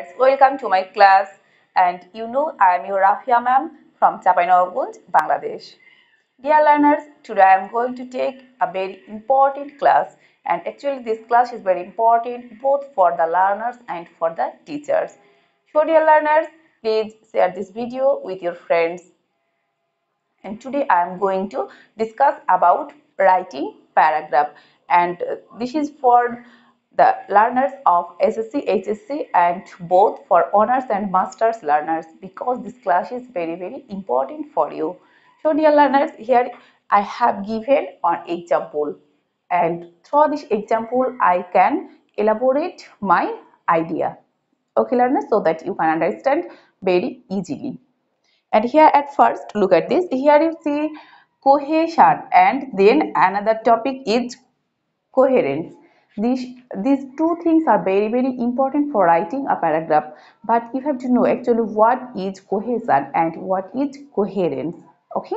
learners, welcome to my class. And I am your Rafia ma'am from Chapainawganj, Bangladesh. Dear learners, today I am going to take a very important class, and actually this class is very important both for the learners and for the teachers. So dear learners, please share this video with your friends. And today I am going to discuss about writing paragraph, and this is for the learners of SSC, HSC, and both for honors and masters learners, because this class is very important for you. So dear learners, here I have given an example, and through this example I can elaborate my idea. Okay learners, so that you can understand very easily. And here at first, look at this. Here you see cohesion, and then another topic is coherence. These two things are very important for writing a paragraph. But you have to know actually what is cohesion and what is coherence. Okay.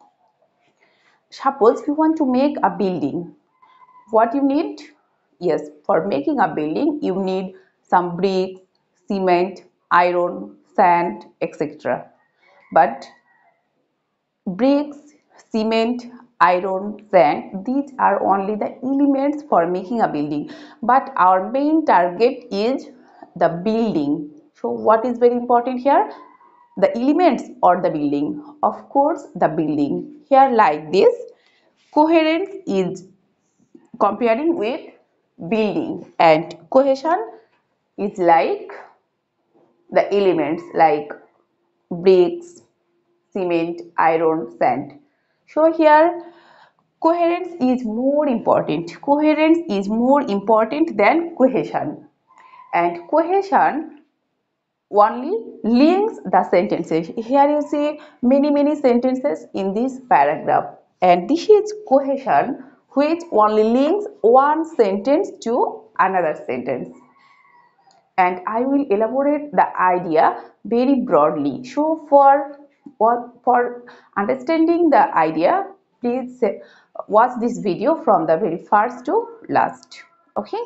Suppose you want to make a building. What you need? Yes, for making a building, you need some bricks, cement, iron, sand, etc. But bricks, cement, iron, sand, these are only the elements for making a building. But our main target is the building. So what is very important here? The elements or the building? Of course, the building. Here like this, coherence is comparing with building, and cohesion is like the elements like bricks, cement, iron, sand. So here coherence is more important. Coherence is more important than cohesion. And cohesion only links the sentences. Here you see many sentences in this paragraph. And this is cohesion, which only links one sentence to another sentence. And I will elaborate the idea very broadly. So for understanding the idea, please watch this video from the very first to last. Okay.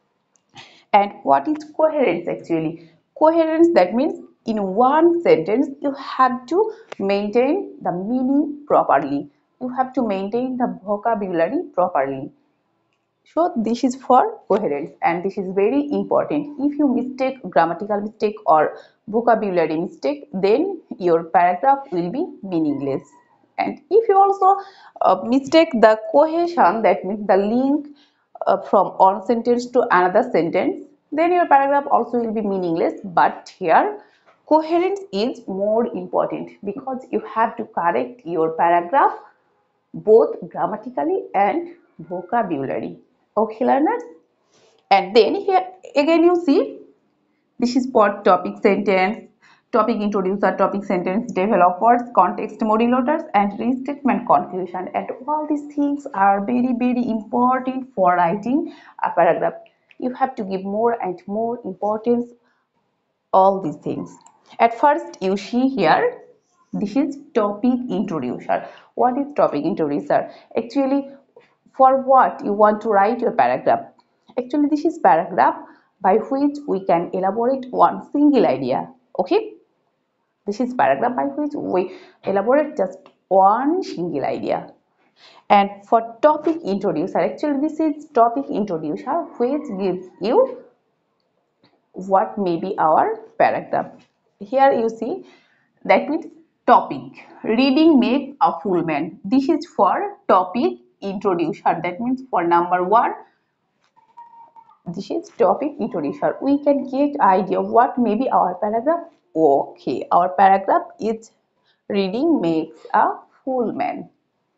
And what is coherence actually? Coherence, that means in one sentence you have to maintain the meaning properly. You have to maintain the vocabulary properly. So this is for coherence, and this is very important. If you mistake grammatical mistake or vocabulary mistake, then your paragraph will be meaningless. And if you also mistake the cohesion, that means the link from one sentence to another sentence, then your paragraph also will be meaningless. But here coherence is more important, because you have to correct your paragraph both grammatically and vocabulary. Okay learners, and then here again you see this is for topic sentence, topic introducer, topic sentence, developers, context modulators, and restatement conclusion. And all these things are very important for writing a paragraph. You have to give more and more importance all these things. At first you see here, this is topic introducer. What is topic introducer? Actually, for what you want to write your paragraph? Actually, this is paragraph by which we can elaborate one single idea. Okay, this is paragraph by which we elaborate just one single idea. And for topic introducer, actually this is topic introducer which gives you what may be our paragraph. Here you see, that means topic. Reading makes a full man. This is for topic introducer. That means for number one, this is topic introducer. We can get idea what may be our paragraph. Okay, our paragraph is reading makes a full man.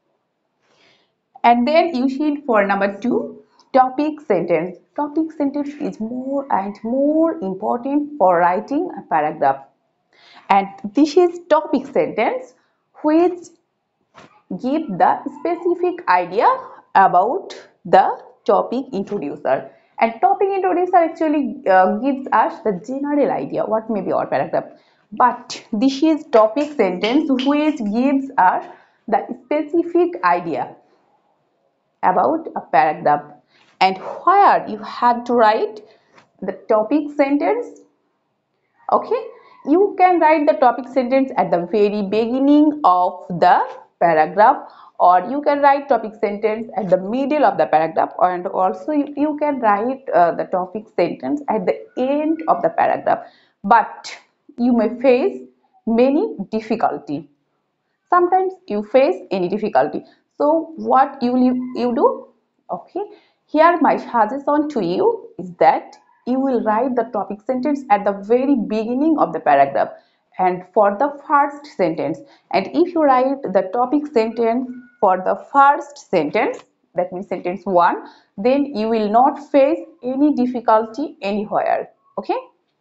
And then you see for number two, topic sentence. Topic sentence is more and more important for writing a paragraph. And this is topic sentence which give the specific idea about the topic introducer. And topic introducer actually gives us the general idea what may be our paragraph. But this is topic sentence which gives us the specific idea about a paragraph. And where you have to write the topic sentence, Okay, you can write the topic sentence at the very beginning of the paragraph, or you can write topic sentence at the middle of the paragraph, and also you can write the topic sentence at the end of the paragraph. But you may face many difficulty. Sometimes you face any difficulty. So what you do? Okay, here my suggestion to you is that you will write the topic sentence at the very beginning of the paragraph and for the first sentence. And if you write the topic sentence for the first sentence, that means sentence 1, then you will not face any difficulty anywhere. Okay,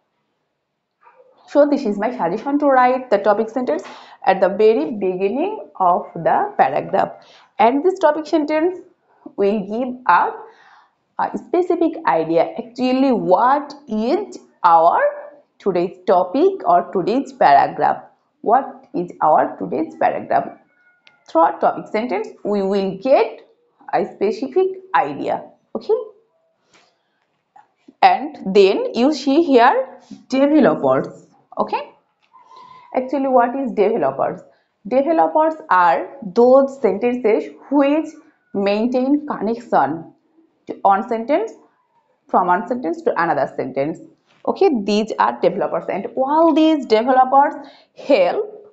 so this is my suggestion to write the topic sentence at the very beginning of the paragraph. And this topic sentence will give us a specific idea actually what is our today's topic or today's paragraph. What is our today's paragraph? Through topic sentence we will get a specific idea. Okay, and then you see here developers. Okay, actually, what is developers? Developers are those sentences which maintain connection to one sentence from one sentence to another sentence. Okay, these are developers, and all these developers help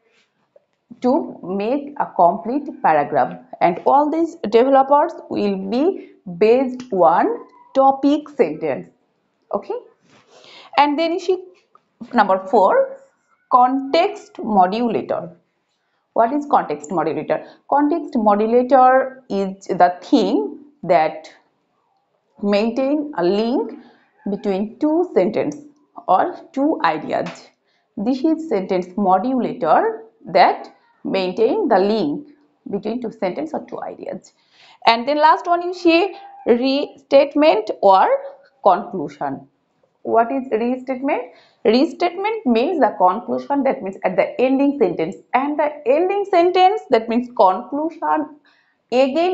to make a complete paragraph. And all these developers will be based on topic sentence. Okay, and then you see number 4, context modulator. What is context modulator? Context modulator is the thing that maintain a link between two sentences or two ideas. This is sentence modulator that maintain the link between two sentences or two ideas. And then last one you see restatement or conclusion. What is restatement? Restatement means the conclusion, that means at the ending sentence, and the ending sentence, that means conclusion, again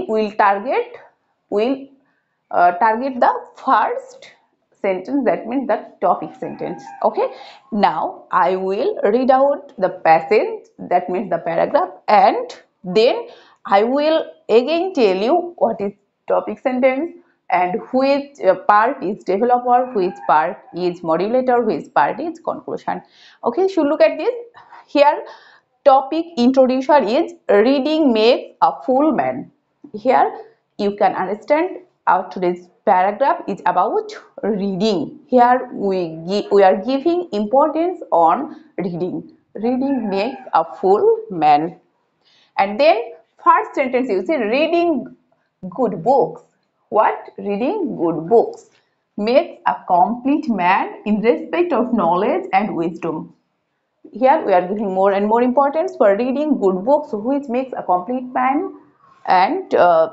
will target the first sentence, that means the topic sentence. Okay, now I will read out the passage, that means the paragraph, and then I will again tell you what is topic sentence and which part is developer, which part is modulator, which part is conclusion. Okay, so look at this here. Topic introduction is reading makes a fool man. Here you can understand our today's paragraph is about reading. Here we are giving importance on reading. Reading makes a fool man. And then first sentence you see reading good books. What? Reading good books makes a complete man in respect of knowledge and wisdom. Here we are giving more and more importance for reading good books which makes a complete man and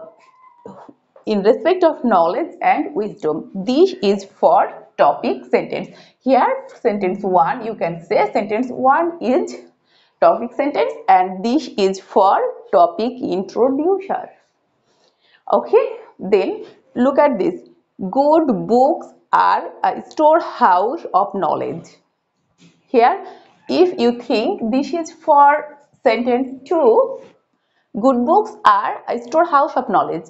in respect of knowledge and wisdom. This is for topic sentence. Here sentence 1 you can say sentence 1 is topic sentence and this is for topic introduction. Okay, then look at this. Good books are a storehouse of knowledge. Here, if you think this is for sentence 2, good books are a storehouse of knowledge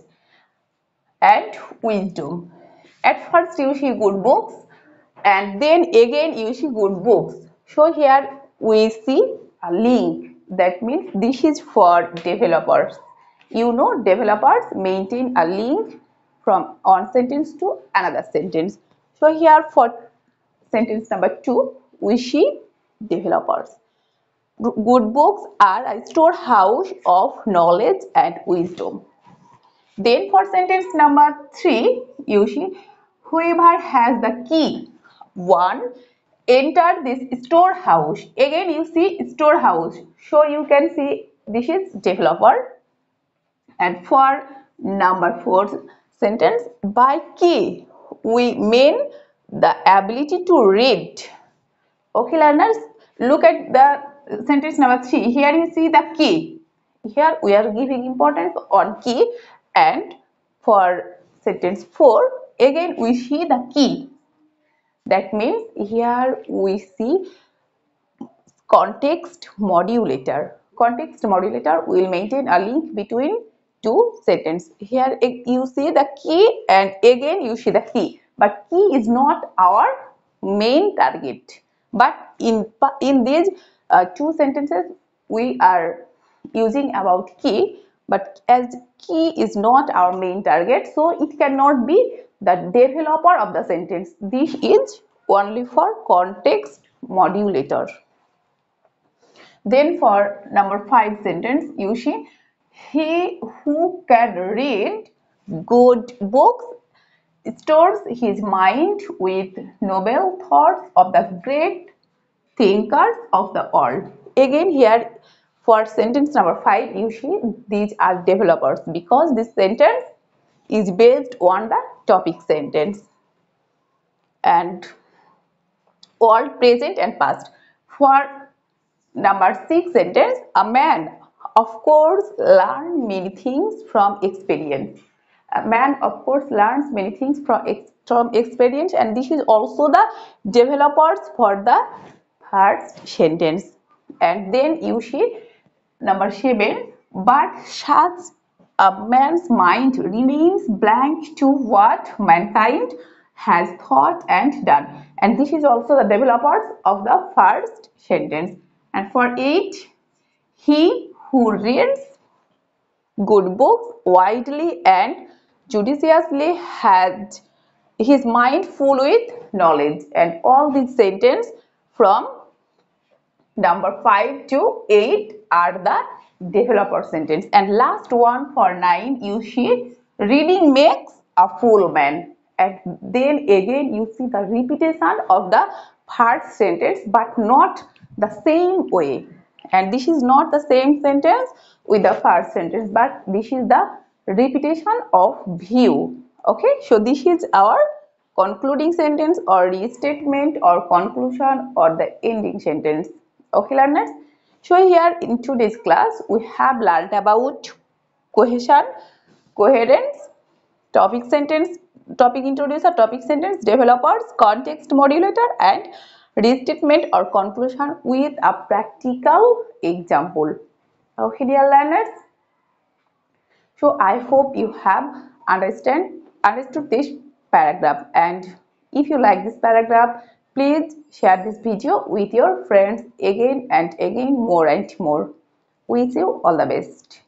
and wisdom. At first you see good books and then again you see good books. So here we see a link, that means this is for developers. You know developers maintain a link from one sentence to another sentence. So here for sentence number 2 we see developers. Good books are a storehouse of knowledge and wisdom. Then for sentence number 3, you see, whoever has the key, 1, enter this storehouse. Again you see storehouse. So you can see this is developer. And for number 4 sentence, by key, we mean the ability to read. Okay learners, look at the sentence number 3. Here you see the key. Here we are giving importance on key, and for sentence 4 again we see the key, That means here we see context modulator. Context modulator will maintain a link between two sentences. Here you see the key and again you see the key. But key is not our main target. But in these two sentences we are using about key. But as key is not our main target, so it cannot be the developer of the sentence. This is only for context modulator. Then for number 5 sentence, you see, he who can read good books stores his mind with noble thoughts of the great thinkers of the world. Again here for sentence number 5, you see these are developers because this sentence is based on the topic sentence and all present and past. For number 6 sentence, a man of course learns many things from experience. A man of course learns many things from experience, and this is also the developers for the first sentence. And then you see number 7, but such a man's mind remains blank to what mankind has thought and done. And this is also the developers of the first sentence. And for 8, he who reads good books widely and judiciously has his mind full with knowledge. And all these sentences from number 5 to 8 are the developer sentence. And last one for 9, you see reading makes a fool man. And then again you see the repetition of the first sentence but not the same way. And this is not the same sentence with the first sentence, but this is the repetition of view. Okay, so this is our concluding sentence or restatement or conclusion or the ending sentence. Okay learners, so here in today's class we have learned about cohesion, coherence, topic sentence, topic introducer, topic sentence, developers, context modulator and restatement or conclusion with a practical example. Okay dear learners, so I hope you have understood this paragraph, and if you like this paragraph, please share this video with your friends again and again, more and more. Wish you all the best.